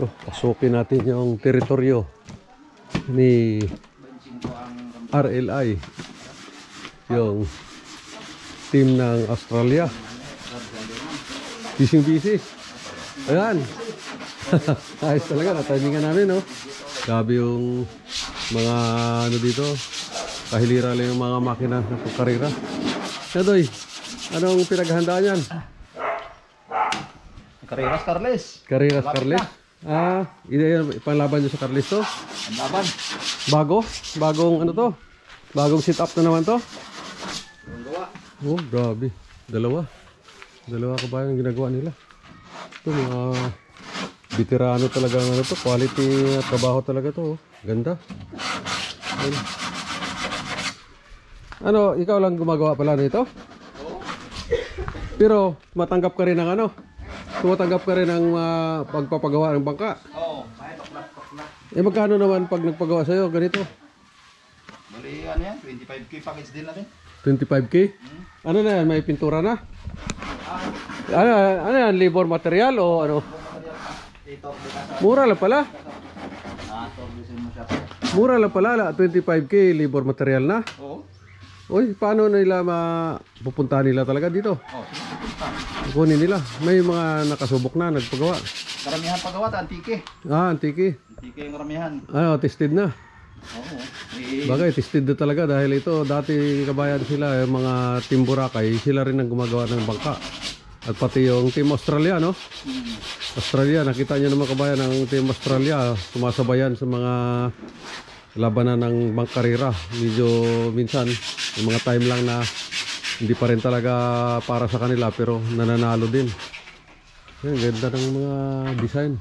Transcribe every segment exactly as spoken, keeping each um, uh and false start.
Ito, pasukin natin yung teritoryo ni R L I, yung team ng Australia. Busy busy. Ayan. Ayos talaga, natimingan namin, no? Grabe yung mga ano dito, kahilira lang yung mga makina ng karera. Nadoy, anong pinaghahandaan yan? Carreras Carles. Carreras Carles? Ah, ina panglaban nyo sa Carles to? Ang laban. Bago? Bagong ano to? Bagong sit up na naman to? Gawa. Oh, grabe. Dalawa. Dalawa ka ba yung ginagawa nila? Ito mga veterano talaga ng ano to. Quality na trabaho talaga to. Oh. Ganda. Ayun. Ano, ikaw lang gumagawa pala nito? Oo. Pero matanggap ka rin ng ano? Tumatanggap ka rin ng uh, pagpapagawa ng bangka? Oo. May baklat, baklat. Eh magkano naman pag nagpagawa sa'yo ganito? Bali ano yan? twenty-five K package din natin. twenty-five K? Hmm. Ano na yan? May pintura na? Ah. Ano, ano yan? Labor material o ano? Ito. Mura lang pala. Ah, torbisin mo siya. Mura lang pala. twenty-five K labor material na. Oo. Uy, paano nila mapupuntahan nila talaga dito? Oo. Kunin nila. May mga nakasubok na, nagpagawa. Karamihan pagawa, antike. Ah, antike. Antike yung karamihan. Ano, tested na. Oo. Eh, Bagay, tested na talaga dahil ito, dati kabayan sila, yung mga Team Boracay, sila rin ang gumagawa ng bangka. At pati yung Team Australia, no? hmm. Australia, nakita nyo naman kabayan ng Team Australia, sumasabayan sa mga labanan ng bangkarera. Medyo minsan, yung mga time lang na hindi pa rin talaga para sa kanila pero nananalo din. Yan, ganda ng mga design.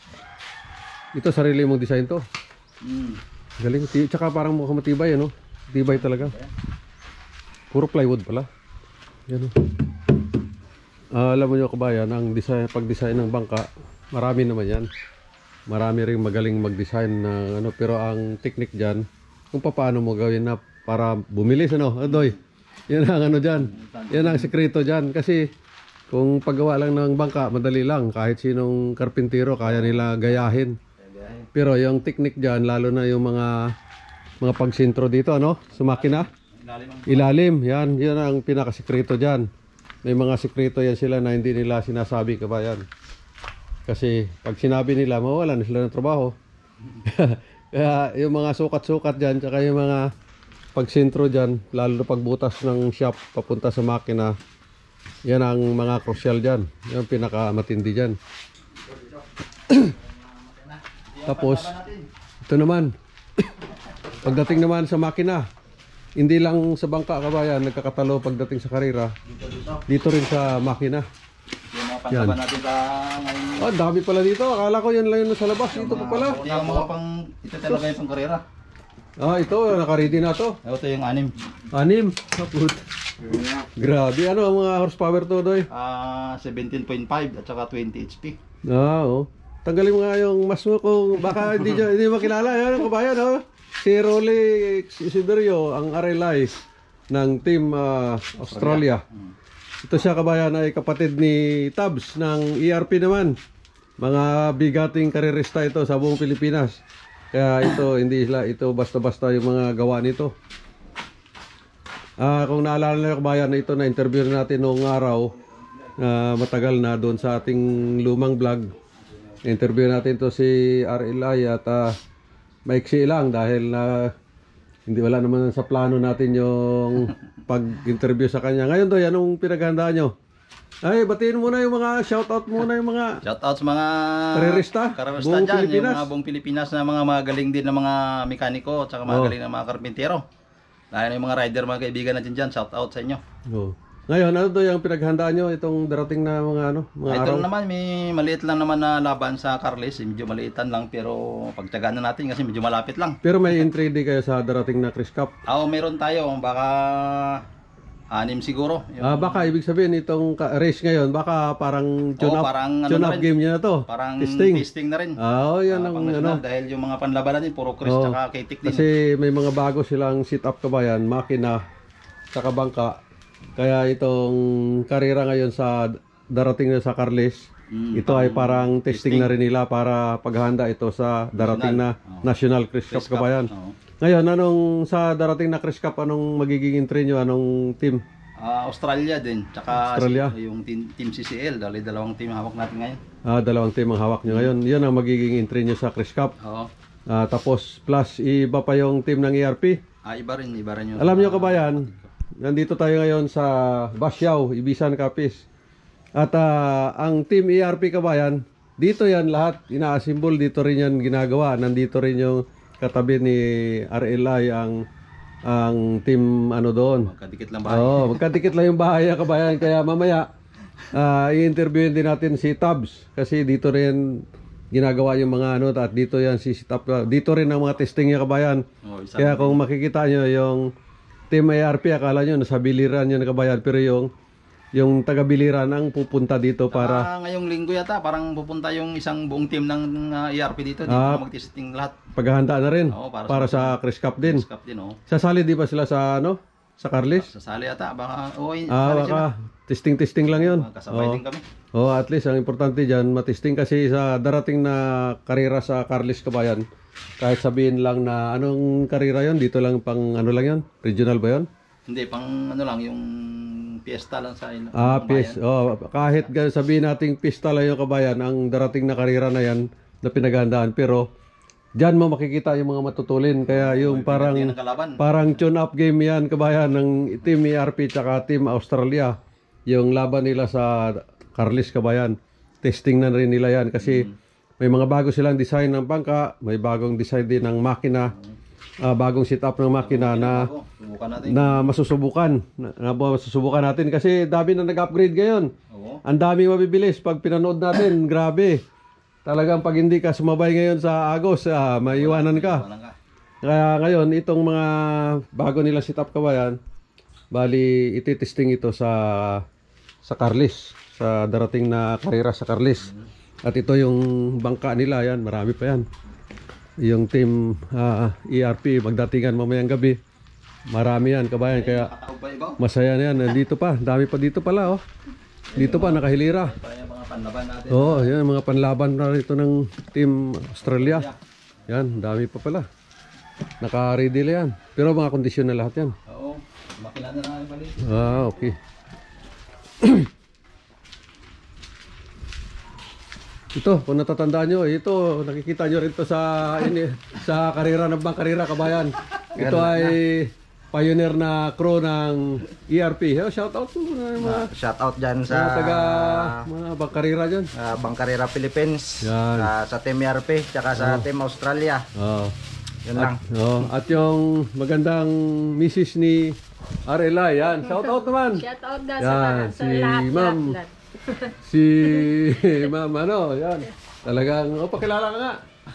Ito sarili mong design to. Hmm. Galing. Tsaka parang mukhang matibay, ano? Tibay talaga. Puro plywood pala. Yan, oh. Uh, alam mo nyo kabayan, ang design, pag-design ng bangka, marami naman yan. Marami rin magaling mag-design ng ano, pero ang technique dyan, kung paano mo gawin na para bumilis, ano? Adoy. Yan ang ano dyan. Yan ang sekreto dyan. Kasi kung paggawa lang ng bangka, madali lang. Kahit sinong karpintero, kaya nila gayahin. Pero yung technique dyan, lalo na yung mga mga pagsintro dito, ano? Sa makina. Ilalim. Yan. Yan ang pinakasekreto dyan. May mga sekreto yan sila na hindi nila sinasabi, kabayan. Kasi pag sinabi nila, mawalan na sila ng trabaho. Kaya yung mga sukat-sukat dyan, tsaka yung mga pagsintro dyan, lalo na pagbutas ng shop papunta sa makina, yan ang mga crucial dyan. Yan ang pinakamatindi dyan. Tapos, ito naman, pagdating naman sa makina, hindi lang sa bangka kabayan, nagkakatalo pagdating sa karera, dito rin sa makina. Yung mga natin sa ngayon. Oh, dami pala dito. Akala ko yan lang yun sa labas. Dito pa pala. Yung mga pang, ito talaga yung pang karera. Ah, ito, naka-ready na to. Ito yung anim. Anim. Kaput. Grabe. Ano ang mga horsepower to, Doy? Ah, seventeen point five at saka twenty H P. Ah, oh. Tanggalin mo nga yung mas mo kung baka hindi nyo, hindi makilala. Yan ang kabayan, oh. Si Rolly Isiderio, ang R L I ng Team uh, Australia. Ito siya kabayan ay kapatid ni Tabs ng E R P naman. Mga bigating karerista ito sa buong Pilipinas. Kaya ito, hindi sila, ito basta-basta yung mga gawa nito. Ah, kung naalala nyo kabayan na ito, na-interview natin noong araw, uh, matagal na doon sa ating lumang vlog. Na-interview natin to si R L I at uh, maiksi lang dahil na uh, hindi wala naman sa plano natin yung pag-interview sa kanya. Ngayon to, anong pinaghandaan nyo? Ay, batiin muna yung mga shoutout muna yung mga shoutout sa mga karerista, karerista buong dyan, Pilipinas. yung mga buong Pilipinas na mga magaling din na mga mekaniko at saka magaling oh. na mga karpintero. Dahil yung mga rider, mga kaibigan natin dyan, shoutout sa inyo. Oh. Ngayon, ano to yung pinaghandaan nyo itong darating na mga ano, mga Ito araw? naman, may maliit lang naman na laban sa Carles, medyo maliitan lang pero pagtyagaan na natin kasi medyo malapit lang. Pero may entry di kayo sa darating na Chris Cup? Oo, meron tayo, baka anim siguro. Yung, Ah, baka ibig sabihin itong race ngayon, baka parang tune-up oh, parang, ano tune up game niya na to. Parang testing. testing na rin. Ah, oh, yan uh, ang ano. ano. Dahil yung mga panlaban natin, puro Chris Oh, tsaka K-Tic din. kasi may mga bago silang sit-up kabayan, makina, tsaka bangka. Kaya itong karera ngayon sa darating na sa Carles, Mm, Ito ay parang testing, na rin nila para paghahanda ito sa darating na Oo. National Chris Cup, Chris Cup, kabayan. oo. Ngayon, anong sa darating na Chris Cup, anong magiging entry nyo? Anong team? Ah, Australia din, tsaka Australia. si- yung team, team C C L, dahil dalawang team hawak natin ngayon. Ah, dalawang team ang hawak nyo ngayon. Yun ang magiging entry nyo sa Chris Cup. Oo. Ah, tapos plus iba pa yung team ng E R P. Ah, iba rin, iba rin yung... Alam nyo kabayan, nandito tayo ngayon sa Basyao, Ibisan, Capiz. At ah, ang team E R P kabayan, dito yan lahat, ina-assemble, dito rin yan ginagawa. Nandito rin yung katabi ni R L I ang ang team ano doon. Magkadikit lang ba? Oo, magkadikit lang yung bahay kabayan. Kaya mamaya, ah, i-interviewin din natin si Tabs. Kasi dito rin ginagawa yung mga ano, at dito yan si Tabs. Dito rin ang mga testing niya kabayan. Oo, isa Kaya kung makikita nyo yung team E R P, akala nyo nasa biliran yun kabayan. Pero yung yung taga-biliran ang pupunta dito para... Ah, ngayong linggo yata, parang pupunta yung isang buong team ng uh, E R P dito. Dito Ah. mag-testing lahat. paghahanda na rin Oo, para para, sa- sa Chris Cup din. Chris Cup din, oh. Sasali di ba sila sa ano? Sa Carlis? Sasali yata, baka... Oh, Ah, baka testing-testing lang yun. Kasabay Oo. din kami. Oh, at least ang importante diyan matesting kasi sa darating na karera sa Carlis kabayan. Kahit sabihin lang na anong karera 'yon, dito lang pang ano lang 'yon, regional ba 'yon? Hindi, pang ano lang, yung piyesta lang sa ino. Ah, ng pis. bayan. Oh, kahit gan- sabihin nating pista lang yung kabayan, ang darating na karera na 'yan na pinaghandaan, pero diyan mo makikita yung mga matutulin. Kaya yung parang Yan ang kalaban. parang tune-up game 'yan kabayan ng Team E R P tsaka Team Australia. Yung laban nila sa Carlis kabayan. Testing na rin nila 'yan kasi may mga bago silang design ng bangka, may bagong design din ng makina, ah, bagong setup ng makina na Ako, subukan natin. na masusubukan. Na, na masusubukan natin kasi dami na nag-upgrade ngayon. Oo. Ang dami mabibilis pag pinanood natin, grabe. Talagang pag hindi ka sumabay ngayon sa Agos, ah, maiwanan ka. Walang ka. Kaya ngayon, itong mga bago nila setup kabayan, bali ititesting ito sa sa Carlis, sa darating na karera sa Carlis. At ito yung bangka nila, yan, marami pa yan. Yung team ah, E R P, magdatingan mamayang gabi. Marami yan kabayan, kaya Kataog pa iba. masaya na yan. Nandito pa, dami pa dito pala oh. Dito pa, nakahilira. Pa yung mga panlaban natin. Oo, oh, yan, mga panlaban na rito ng Team Australia. Yan, dami pa pala. Naka-ready na yan. Pero mga kondisyon na lahat yan. Oo. Makilala na namin balik. Ah, okay. Ito, kung natatandaan nyo, ito, nakikita nyo rin to sa, ini, sa karera ng bang karera, kabayan. Ito ay pioneer na crew ng E R P. Oh, shout out to mga, mga, Shout out dyan mga sa taga mga bang karera dyan. uh, Bangkarera Philippines, Yan. ah, sa Team E R P, tsaka sa Team Australia. Oh. Yun lang. Oh, at yung magandang missus ni R L I, yan. Shout out naman. Shout out na Yan, sa, lahat, sa si lahat, Ma'am. lahat, lahat. Si Ma'am ano, yan. Talagang, oh, pakilala ka nga.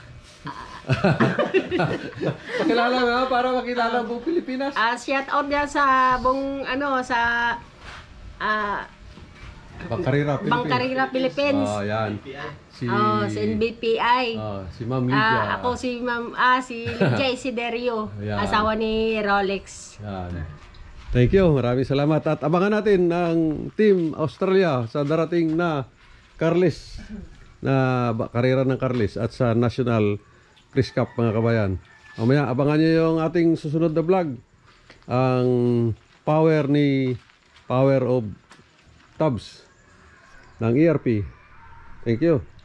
Pakilala nga para makilala ang buong Pilipinas. Ah, shout out yan sa buong ano sa ah Bangkarira, Pilipinas. Bangkarira Philippines. Oh, yan. Si, Oh, sa N B P I. oh, si Ma'am Lydia. Ah, ako si Ma'am ah si Lydia Isiderio, Ayan. asawa ni Rolex. Yan. Thank you. Maraming salamat. At abangan natin ang Team Australia sa darating na Carlis, na ba- karera ng Carlis at sa National Chris Cup mga kabayan. Mamaya abangan nyo yung ating susunod na vlog. Ang power ni Power of Tabs ng E R P. Thank you.